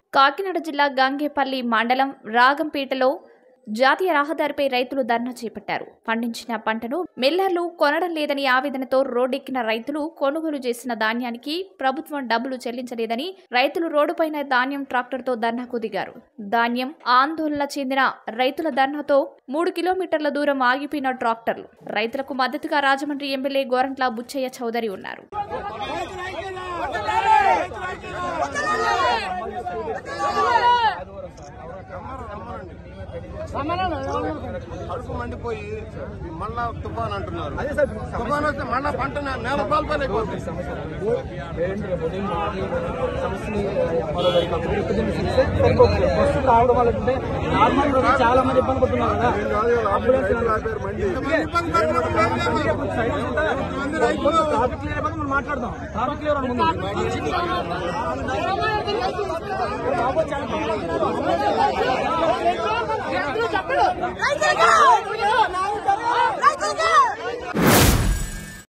కాకినాడ జిల్లా గంగేపల్లి మండలం రాగంపేటలో జాతీయ రహదారిపై రైతులు ధర్నా చేపట్టారు. పండించిన పంటను మిల్లర్లు కొనడం లేదని ఆవేదనతో రోడ్డెక్కిన రైతులు కొనుగోలు చేసిన ధాన్యానికి ప్రభుత్వం డబ్బులు చెల్లించలేదని రైతులు రోడ్డుపైన ధాన్యం ట్రాక్టర్తో ధర్నాకు దిగారు. ధాన్యం ఆందోళన చెందిన రైతుల ధర్నాతో 3 కిలోమీటర్ల దూరం ఆగిపోయిన ట్రాక్టర్లు. రైతులకు మద్దతుగా రాజమండ్రి ఎమ్మెల్యే గోరంట్ల బుచ్చయ్య చౌదరి ఉన్నారు. అడుపు మండిపోయి మళ్ళా తుఫాన్ అంటున్నారు. తుఫాన్ వస్తే మళ్ళా పంట నేల పాల్పని అయిపోతుంది. రావడం వల్ల నార్మల్ చాలా మంది ఇబ్బంది పడుతున్నారు కదా. ట్రాఫిక్ క్లియర్ అయిపోతే మనం మాట్లాడదాం. ట్రాఫిక్ క్లియర్ అని ముందు